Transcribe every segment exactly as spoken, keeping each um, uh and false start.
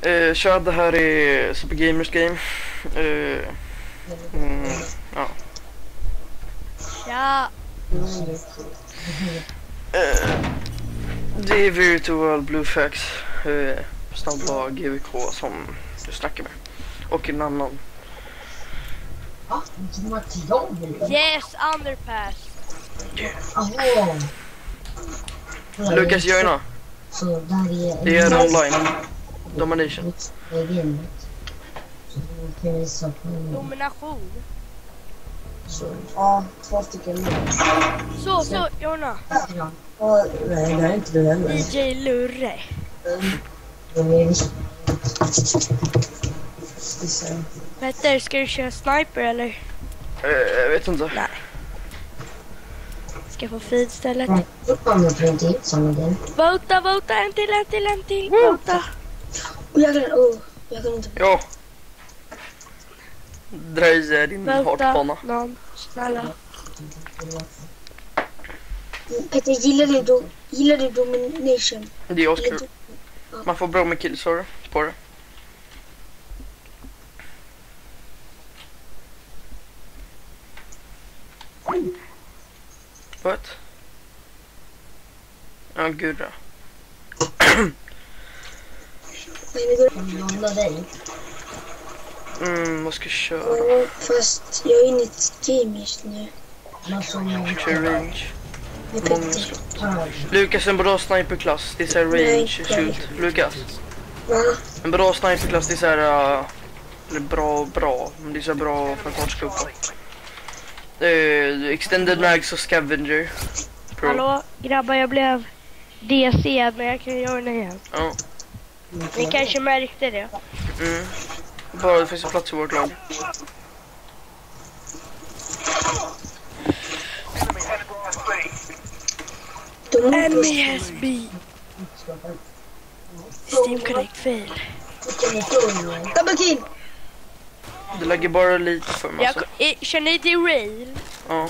Uh, Chad, det här är Super Gamers Game. Uh, mm, ja. Ja. Uh, det är Virtual Bluefax. Uh, Snabbla G V K som du snackar med. Och en annan. Yes, underpass. Yeah. Lukas, joina. Så där är Det är online. Domination. Domination. Så, ja, två stycken. Så, så, Jonna. Ja, nej, det är inte det heller. D J Lurre. Petter, ska du köra sniper eller? Uh, jag vet inte. Nej. Ska jag få feed istället? Vota, vota, en till, en till, en till. Vota. Jag kan, oh, jag kan inte. Ja. Dröj är din Vota, hartbana. någon, snälla. Petter, gillar du, do, gillar du Domination? Det är Oscar. Man får bra med kills på det. What? Ja, gud då. Mm, vad ska jag köra? Ja, fast jag är inne i ett game just nu. Kör range. Många skott. Lukas, en bra sniperklass. Det är såhär range shoot. Lukas. Va? En bra sniperklass, det är såhär... Uh, eller bra, bra. Men det är så bra för kortskoppa. Uh, extended mags och scavenger. Pro. Hallå, grabbar, jag blev D C, men jag kan göra det igen. Ja. Ni kanske märkte det. Mm. Bara det finns en plats i vårt lag. Enemy has been. Steam Connect fail. Double kill! Det lägger bara lite för mig. Jag, i, känner ni till Rail? Ja.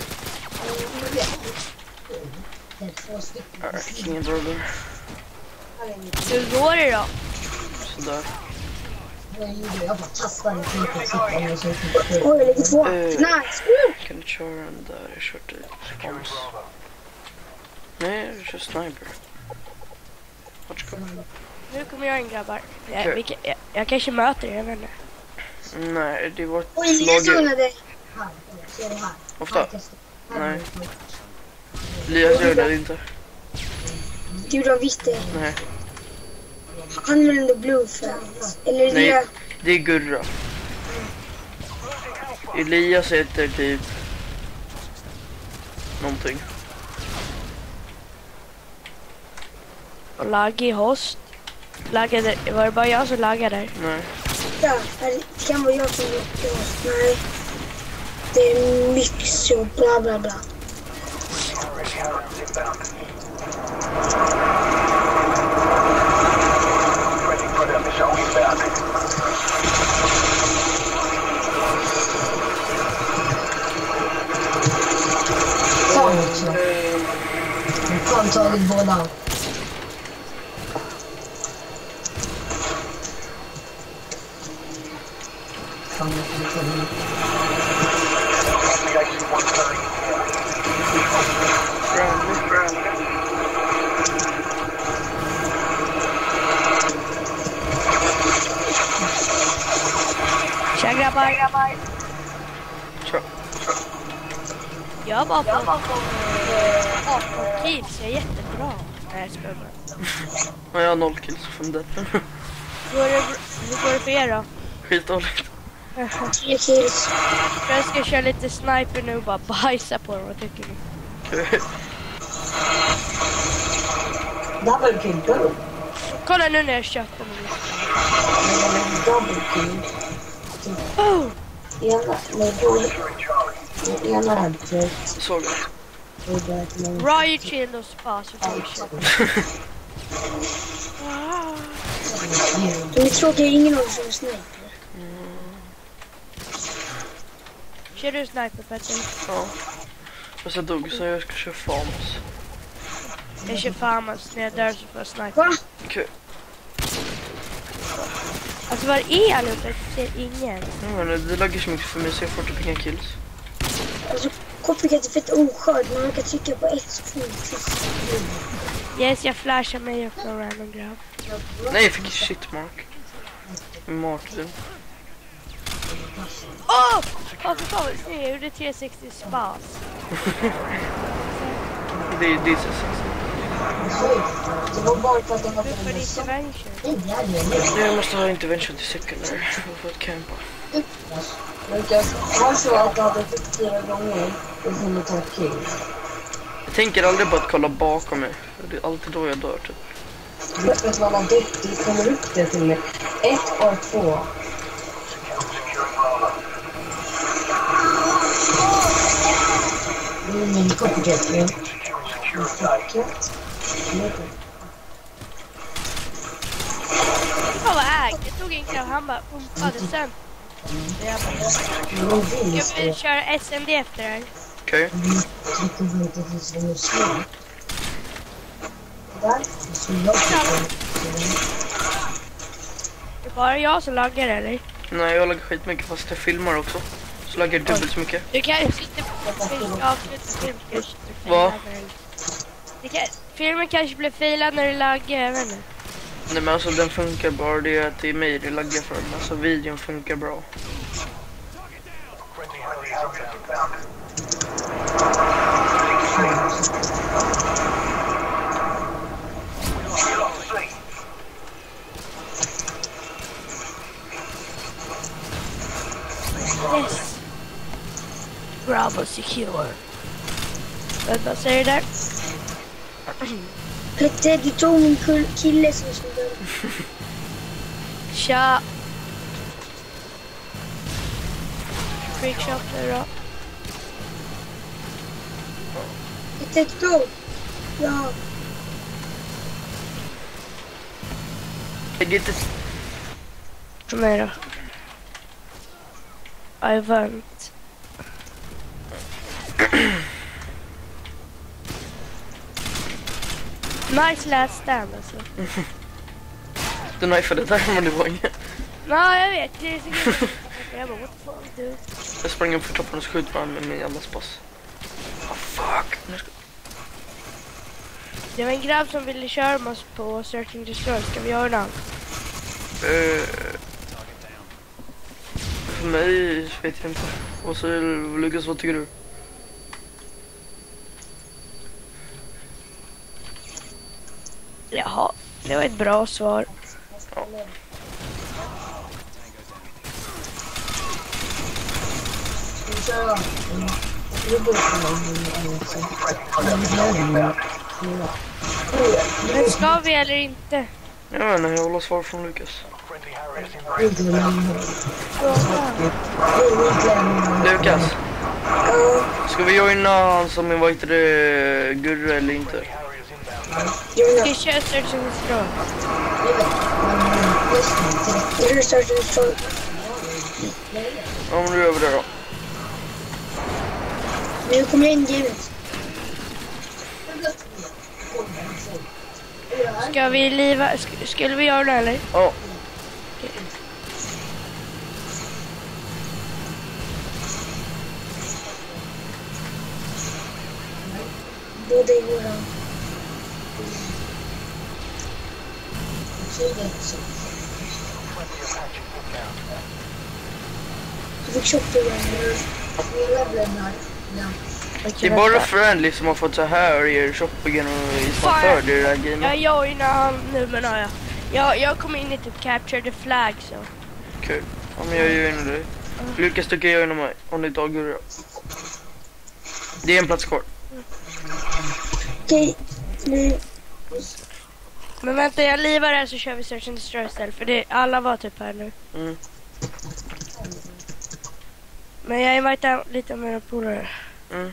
Ingen brother. Hur går det då? Sådär. Jag bara kastar en kniv och sitter. Oj, det ligger två. Nice! Kan du köra den där? Jag kört det. Spons. Nej, jag kör sniper. Vart ska du? Nu kommer jag in, grabbar. Jag, Okay. vilka, jag, jag kanske möter er, jag vet inte. Nej, det var ett Oj, jag slag. zonade. Ofta? Nej. Elias gör det inte. Gud, de visste. Nej. Han använder Bluefax. Eller Nej, det. det är Gurra. Elias heter typ... någonting. Och lag i host. Laggade, var det bara jag som laggade? Nej. Ja, det kan vara jag som gjort det. Nej. Det är mix och bla bla bla. Jag har tagit båda. Tja, grabbar, grabbar. Tja. Jag har bara fått arton kills, jag är jättebra. Nej, jag skojar bara. Ja, jag har noll kills från det. Hur går det, hur går det för er då? Skitdåligt. Tre kills. Jag ska köra lite sniper nu och bara bajsa på dem, vad tycker ni? Double kill, go. Kolla nu när jag köpte mig. Double kill. Oh! Ena, nej, då. Ena hade Såg jag. Riot kill och spa så får vi köpa. De är tråkiga, ingen av oss som är sniper. Kör du sniper, Petter? Ja. Fast jag dog så jag ska köra farms. Jag kör farmas, när jag dör så får jag sniper. Va? Okej. Alltså var är alla uppe? Jag ser ingen. Ja, men det laggar så mycket för mig så jag får typ inga kills. Alltså, copycat är fett oskörd. Man kan trycka på ett så fort. Yes, jag flashar mig upp någon random grabb. Nej, jag fick shitmark. Martin. Åh! Åh, för fan, snyggt. Jag gjorde tre sextio spas. Det är det är så sexigt. Det var bara för att det var Du får intervention. Jag måste ha intervention till sekundär för att campa. Lukas, han sa att du hade fått fyra gånger och hunnit ta kill. Jag tänker aldrig på att kolla bakom mig. Det är alltid då jag dör typ. Vet du vad man dött? Du kommer upp det till mig. Ett och två. Det är min copycat. Fan vad äg. Jag tog en grabb. Han bara umpade sen. Jag bara, ska vi köra S M D efter det här? Okej. Det är bara jag som laggar eller? Nej, jag laggar skitmycket fast jag filmar också. Så laggar jag dubbelt så mycket. Du kan sitta på film, avsluta film kanske. Va? Det kan, filmen kanske blir filad när du laggar, jag vet inte. Nej men alltså den funkar bara, det är att det är mig det laggar för. Alltså videon funkar bra. Yes. Bravo secure. Vad säger du där? Petter, du tog min kille som jag skulle döda. Tja. Freakshop nu då. Petter, du tog. Ja. Jag get it. Kom här då. I want. Nice last stand alltså. Du knifade där men det var inget. Nej jag vet, det är så gud. Jag bara what the fuck dude. Jag sprang upp för toppen och skjut varandra med min jävla spass. Oh fuck. Nu ska... Det var en grabb som ville köra med oss på Search and Destroy. Ska vi göra den? Uh, för mig vet jag inte. Och så Lukas, vad tycker du? Jaha, det var ett bra svar. Ja. Men ska vi eller inte? Jag vet inte, jag vill ha svar från Lukas. Lukas, ska vi joina han som inviterade Gurra eller inte? Ska vi köra Search and Destroy? Är du Search and Destroy? Ja men nu gör vi det då. Nu kommer jag in i gamet. Ska vi liva? Sk- skulle vi göra det eller? Ja. Okej. Både i våran. Du fick shoppa igen. Det är bara Friendly som har fått så här i shoppingen och i små för det där Jag gamet. joinar han nu menar jag. Jag, jag kom in i typ Capture the Flag så. Kul. Ja men jag gör ju det. Lukas tycker jag gör mig om det tar Gurra. Det är en plats kvar. Okej, nu. Men vänta, jag livar här så kör vi Search and Destroy istället. För det, alla var typ här nu. Mm. Men jag invitar lite mer polare. Mm.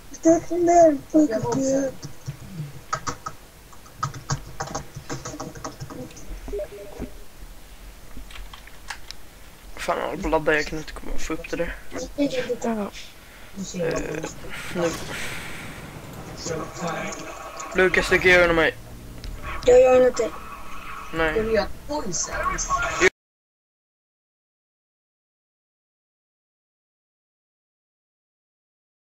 Fan, jag bladdar, jag kan inte komma få upp det där. Ja. Uh, nu. Lukas tycker jag gör mig. Jag gör inte. Nej.